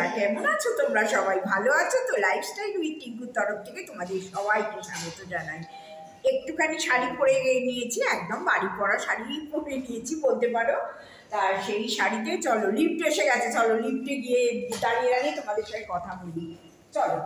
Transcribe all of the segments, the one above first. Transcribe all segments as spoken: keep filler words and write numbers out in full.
কেমন আছো তোমরা? সবাই ভালো আছো তো? লাইফস্টাইল উইথ টিঙ্কুর তরফ থেকে তোমাদের সবাইকে স্বাগত জানাই। একটুখানি শাড়ি পরে নিয়েছি, একদম বাড়ি পরা শাড়ি পরে নিয়েছি বলতে পারো। তা সেই শাড়িতে চলো, লিফট এসে গেছে, চলো লিফটে গিয়ে দাঁড়িয়ে দাঁড়িয়ে তোমাদের সাথে কথা বলি। চলো।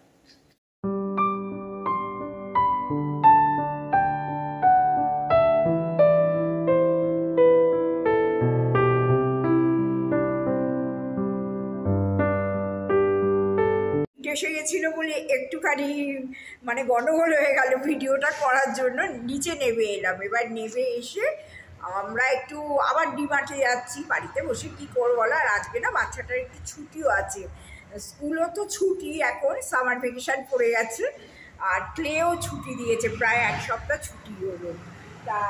এসে গেছিল বলে একটুখানি মানে গন্ডগোল হয়ে গেল ভিডিওটা করার জন্য। নিচে নেমে এলাম, এবার নেমে এসে আমরা একটু আবার ডিমার্টে যাচ্ছি। বাড়িতে বসে কী করবো বলো, আর আজকে না বাচ্চাটার একটু ছুটিও আছে, স্কুলও তো ছুটি, এখন সামার ভ্যাকেশান পড়ে গেছে, আর প্লেও ছুটি দিয়েছে, প্রায় এক সপ্তাহ ছুটি হলো। তা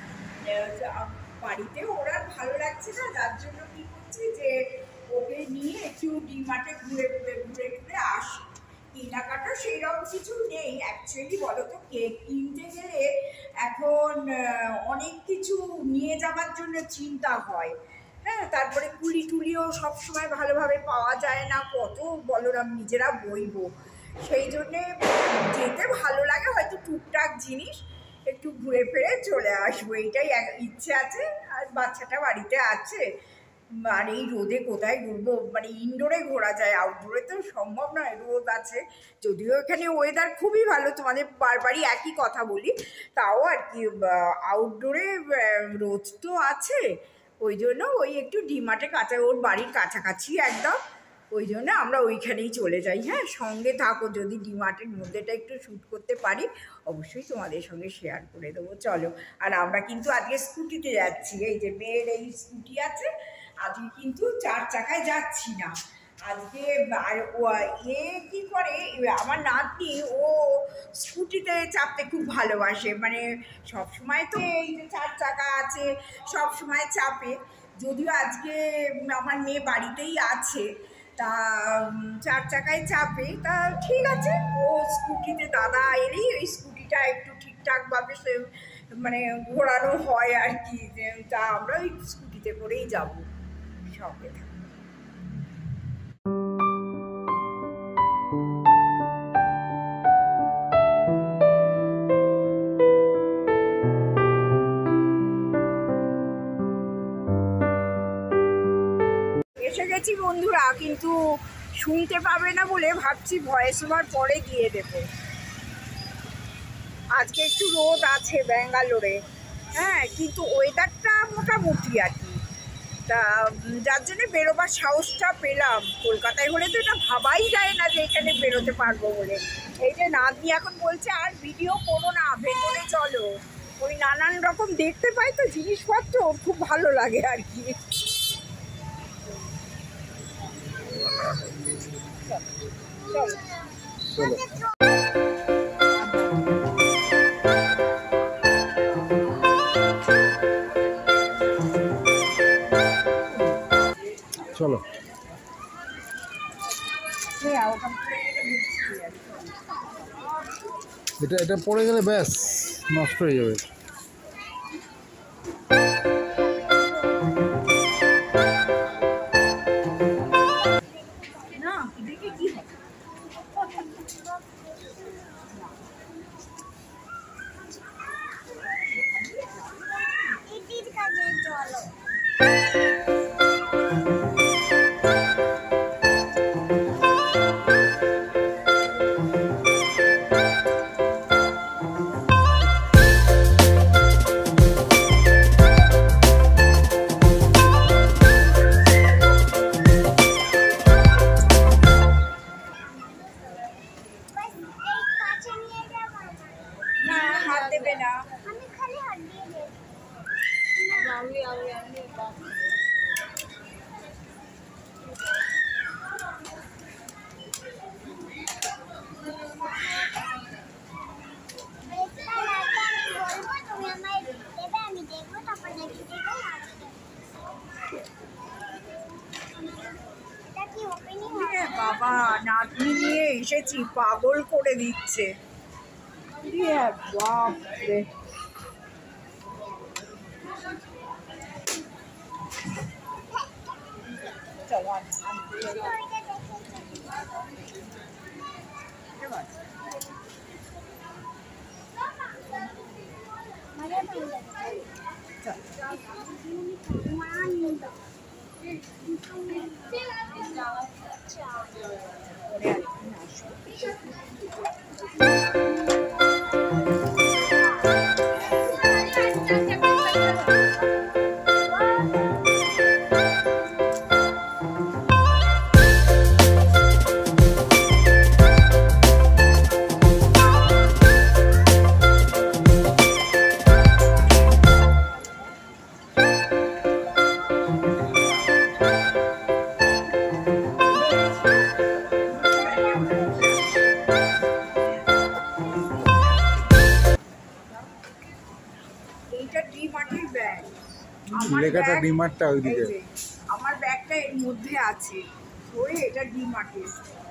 বাড়িতে ওরা ভালো লাগছে না, যার জন্য কী করছি যে ওকে নিয়ে একটু ডিমার্টে ঘুরে ঘুরে ঘুরে ঘুরে আসি। কেনাকাটা সেইরকম কিছু নেই অ্যাকচুয়ালি, বলো তো, কেক কিনতে গেলে এখন অনেক কিছু নিয়ে যাবার জন্য চিন্তা হয়। হ্যাঁ, তারপরে কুলি টুলিও সবসময় ভালোভাবে পাওয়া যায় না, কত বলরাম নিজেরা বইবো, সেই জন্যে যেতে ভালো লাগে, হয়তো টুকটাক জিনিস একটু ঘুরে ফিরে চলে আসবো, এইটাই ইচ্ছে আছে। আর বাচ্চাটা বাড়িতে আছে, আর এই রোদে কোথায় ঘুরবো, মানে ইনডোরে ঘোরা যায়, আউটডোরে তো সম্ভব নয়, রোদ আছে। যদিও এখানে ওয়েদার খুবই ভালো, তোমাদের বারবারই একই কথা বলি, তাও আর কি আউটডোরে রোদ তো আছে, ওই জন্য ওই একটু ডিমার্টে কাছা, ওর বাড়ির কাছাকাছি একদম, ওই জন্য আমরা ওইখানেই চলে যাই। হ্যাঁ, সঙ্গে থাকো, যদি ডিমার্টের মধ্যেটা একটু শ্যুট করতে পারি অবশ্যই তোমাদের সঙ্গে শেয়ার করে দেবো। চলো। আর আমরা কিন্তু আজকে স্কুটিতে যাচ্ছি, এই যে মেয়ের এই স্কুটি আছে, আজকে কিন্তু চার চাকায় যাচ্ছি না আজকে। আর এ কী করে, আমার নাতনি, ও স্কুটিতে চাপতে খুব ভালোবাসে, মানে সবসময় তো এই যে চার চাকা আছে সবসময় চাপে, যদিও আজকে আমার মেয়ে বাড়িতেই আছে, তা চার চাকায় চাপে, তা ঠিক আছে, ও স্কুটিতে দাদা এলেই ওই স্কুটিটা একটু ঠিকঠাকভাবে সে মানে ঘোরানো হয় আর কি, তা আমরা ওই স্কুটিতে করেই যাবো, সঙ্গে থাকবো। এসে গেছি বন্ধুরা, কিন্তু শুনতে পাবে না বলে ভাবছি ভয়েস ওভার পরে দিয়ে দেবো। আজকে একটু রোদ আছে ব্যাঙ্গালোরে, হ্যাঁ, কিন্তু ওয়েদারটা মোটামুটি আর কি, তা যার জন্যে বেরোবার সাহসটা পেলাম। কলকাতায় হলে তো এটা ভাবাই যায় না যে এখানে বেরোতে পারবো বলে। এই যে নাতনি এখন বলছে আর ভিডিও করো না, ভেতরে চলো, ওই নানান রকম দেখতে পাই তো জিনিসপত্র, খুব ভালো লাগে আর কি। চলো, এটা এটা পড়ে গেলে ব্যাস নষ্ট হয়ে যাবে। না দেখে কি হবে, চলো। বাবা, নাতনি নিয়ে এসেছি, পাগল করে দিচ্ছে। বাপরে, চলো। এইটা ডি-মার্টের ব্যাগ। লেখাটা ডি-মার্টটা ওইদিকে। আমার ব্যাগটা এর মধ্যে আছে, ধরে এটা ডি-মার্টের।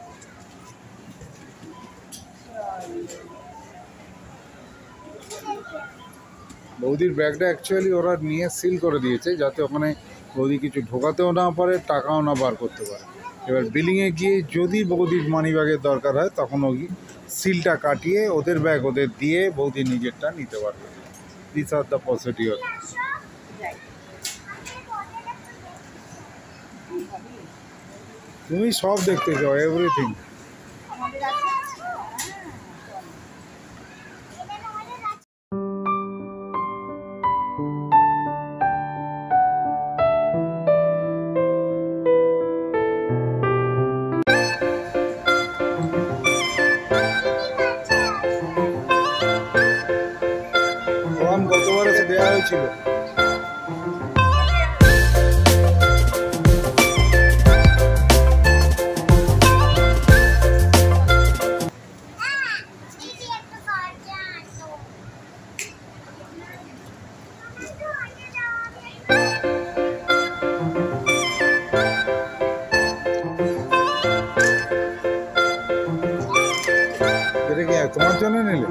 বৌদির ব্যাগটা অ্যাকচুয়ালি ওরা নিয়ে সিল করে দিয়েছে, যাতে ওখানে বৌদি কিছু ঢোকাতেও না পারে, টাকাও না বার করতে পারে। এবার বিলিংয়ে গিয়ে যদি বৌদির মানি ব্যাগের দরকার হয়, তখন ওই সিলটা কাটিয়ে ওদের ব্যাগ ওদের দিয়ে বৌদি নিজেরটা নিতে পারবে। This are the procedure. তুমি সব দেখতে চাও, এভরিথিং। গতবারে তো দেওয়া হয়েছিল। এটা কি তোমার জন্য নিলে?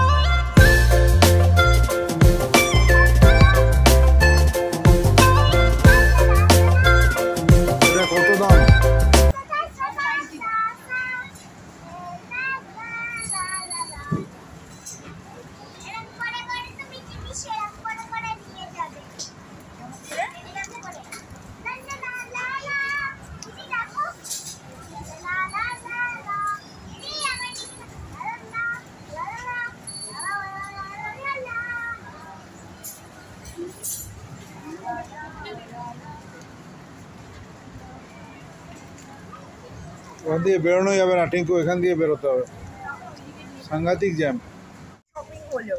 ওখান দিয়ে বেরোনো যাবে না, টিঙ্কু, এখান দিয়ে বেরোতে হবে, সাংঘাতিক জ্যাম। শপিং হলো,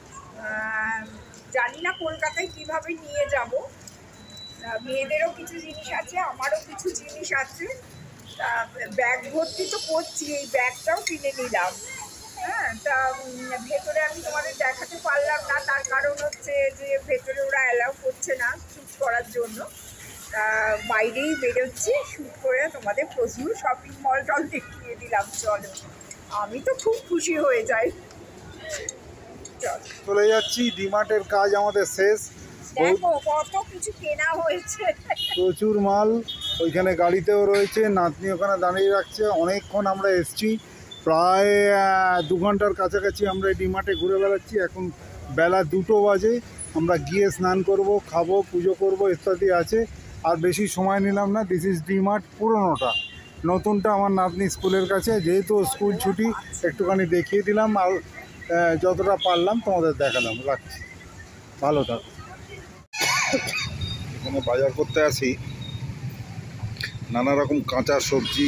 জানি না কলকাতায় কিভাবে নিয়ে যাব। মেয়েদেরও কিছু জিনিস আছে, আমারও কিছু জিনিস আছে। ব্যাগ ভর্তি তো করছি, এই ব্যাগটাও কিনে নিলাম। হ্যাঁ, তা ভেতরে আমি তোমাদের দেখাতে পারলাম না, তার কারণ হচ্ছে যে ভেতরে ওরা অ্যালাউ করছে না শ্যুট করার জন্য। বাইরেই বেরোচ্ছি, শ্যুট করে তোমাদের প্রচুর শপিং মল টল দেখিয়ে দিলাম। চলো, আমি তো খুব খুশি হয়ে যাই। চলে যাচ্ছি, ডি-মার্টের কাজ আমাদের শেষ। দেখো কত কিছু কেনা হয়েছে, প্রচুর মাল ওইখানে গাড়িতেও রয়েছে। নাতনি ওখানে দাঁড়িয়ে রাখছে। অনেকক্ষণ আমরা এসছি, প্রায় দু ঘন্টার কাছাকাছি আমরা ডি-মার্টে ঘুরে বেড়াচ্ছি। এখন বেলা দুটো বাজে। আমরা গিয়ে স্নান করব, খাবো, পুজো করব, ইত্যাদি আছে। আর বেশি সময় নিলাম না। দিস ইজ ডি-মার্ট পুরোনোটা। নতুনটা আমার নাতনি স্কুলের কাছে, যেহেতু স্কুল ছুটি, একটুখানি দেখিয়ে দিলাম আর যতটা পারলাম তোমাদের দেখালাম। রাখছি, ভালো থাক। এখানে বাজার করতে আসি, নানা রকম কাঁচা সবজি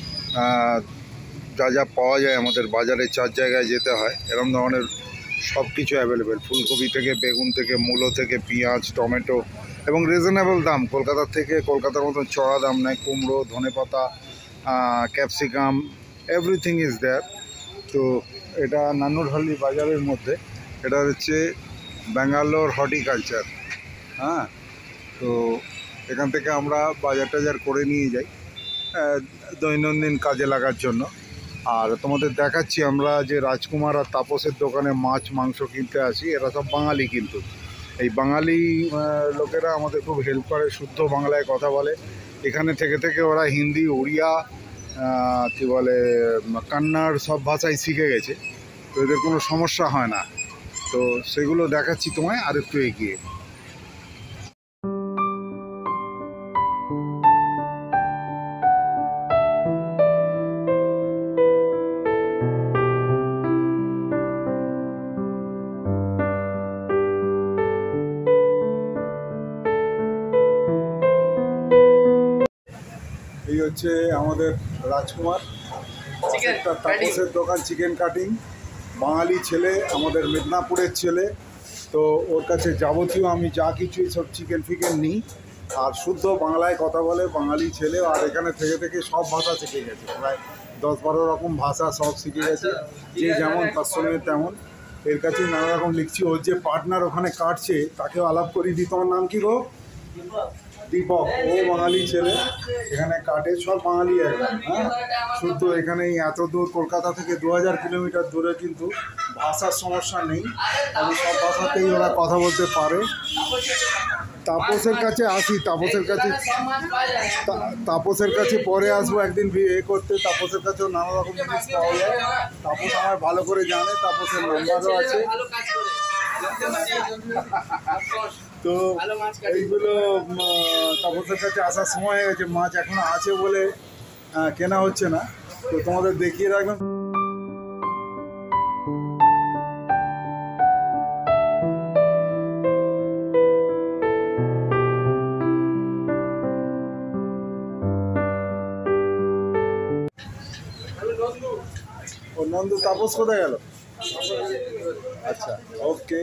যা যা পাওয়া যায় আমাদের বাজারে, চার জায়গায় যেতে হয়। এরকম ধরনের সব কিছু অ্যাভেলেবেল, ফুলকপি থেকে বেগুন থেকে মূলো থেকে পেঁয়াজ, টমেটো, এবং রিজনেবল দাম। কলকাতার থেকে, কলকাতার মতন চড়া দাম নেই। কুমড়ো, ধনেপাতা, ক্যাপসিকাম, এভরিথিং ইজ দেয়ার। তো এটা নানুরহালি বাজারের মধ্যে। এটা হচ্ছে ব্যাঙ্গালোর হর্টিকালচার। হ্যাঁ, তো এখান থেকে আমরা বাজার টাজার করে নিয়ে যাই দৈনন্দিন কাজে লাগার জন্য। আর তোমাদের দেখাচ্ছি আমরা যে রাজকুমার আর তাপসের দোকানে মাছ মাংস কিনতে আসি। এরা সব বাঙালি, কিন্তু এই বাঙালি লোকেরা আমাদের খুব হেল্প করে, শুদ্ধ বাংলায় কথা বলে। এখানে থেকে থেকে ওরা হিন্দি, উড়িয়া আহ, কি বলে কান্নাড় সব ভাষাই শিখে গেছে, তো এদের কোনো সমস্যা হয় না। তো সেগুলো দেখাচ্ছি তোমায় আর একটু এগিয়ে। এই হচ্ছে আমাদের রাজকুমার, একটা তাপসের দোকান চিকেন কাটিং, বাঙালি ছেলে, আমাদের মেদিনীপুরের ছেলে। তো ওর কাছে যাবতীয় আমি যা কিছু সব চিকেন ফিকেন নিই, আর শুদ্ধ বাংলায় কথা বলে, বাঙালি ছেলে। আর এখানে থেকে থেকে সব ভাষা শিখে গেছে, প্রায় দশ বারো রকম ভাষা সব শিখে গেছে, যে যেমন তার সঙ্গে তেমন। এর কাছে নানা রকম লিখছি। ওর যে পার্টনার ওখানে কাটছে তাকেও আলাপ করিয়ে দিই। তোমার নাম কি গো? দীপক। ও বাঙালি ছেলে, এখানে কাটে, সব বাঙালি একদম। হ্যাঁ, শুধু এখানেই এত দূর কলকাতা থেকে দু হাজার কিলোমিটার দূরে, কিন্তু ভাষার সমস্যা নেই, আমি সব ভাষাতেই ওরা কথা বলতে পারে। তাপসের কাছে আসি, তাপসের কাছে তা- তাপসের কাছে পরে আসবো একদিন বিয়ে করতে। তাপসের কাছেও নানা রকম জিনিস পাওয়া যায়, তাপস আমার ভালো করে জানে, তাপসের নাম্বারও আছে। তো এইগুলো উম, তাপসের কাছে আসার সময় হয়ে গেছে, মাছ এখনো আছে বলে আহ, কেনা হচ্ছে না। তো তোমাদের দেখিয়ে রাখলাম। ও নন্দু, তাপস কোথায় গেল? আচ্ছা, ওকে।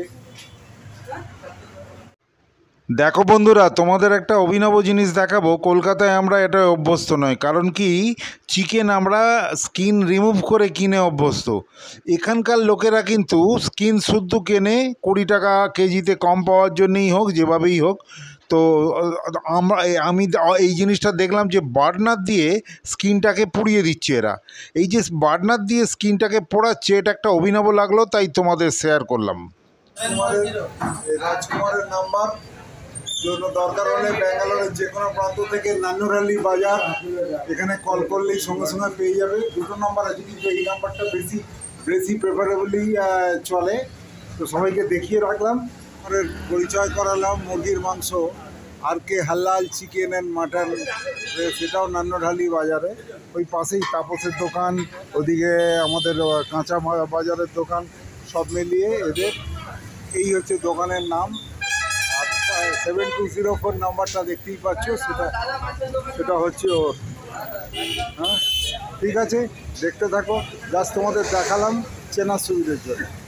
দেখো বন্ধুরা, তোমাদের একটা অভিনব জিনিস দেখাবো। কলকাতায় আমরা এটা অভ্যস্ত নয়, কারণ কি চিকেন আমরা স্কিন রিমুভ করে কিনে অভ্যস্ত। এখানকার লোকেরা কিন্তু স্কিন শুদ্ধ কেনে, কুড়ি টাকা কেজিতে কম পাওয়ার জন্যই হোক, যেভাবেই হোক। তো আমরা আমি এই জিনিসটা দেখলাম যে বার্নার দিয়ে স্কিনটাকে পুড়িয়ে দিচ্ছে এরা। এই যে বার্নার দিয়ে স্কিনটাকে পোড়াচ্ছে, এটা একটা অভিনব লাগলো, তাই তোমাদের শেয়ার করলাম। রাজকুমারের নাম্বার জন্য দরকার হলে ব্যাঙ্গালোরের যে কোনো প্রান্ত থেকে নান্নুরালি বাজার, এখানে কল করলেই সঙ্গে সঙ্গে পেয়ে যাবে। দুটো নাম্বার আছে, কিন্তু এই নাম্বারটা বেশি বেশি প্রেফারেবলি চলে। তো সবাইকে দেখিয়ে রাখলাম, পরে পরিচয় করালাম। মুরগির মাংস আর কে হালাল চিকেন অ্যান্ড মাটন, সেটাও নান্নুঢালি বাজারে, ওই পাশেই তাপসের দোকান, ওদিকে আমাদের কাঁচা বাজারের দোকান, সব মিলিয়ে এদের এই হচ্ছে দোকানের নাম। আর সেভেন টু জিরো ফোর নাম্বারটা দেখতেই পাচ্ছ, সেটা সেটা হচ্ছে ওর। হ্যাঁ, ঠিক আছে, দেখতে থাকো। জাস্ট তোমাদের দেখালাম চেনার সুবিধের জন্য।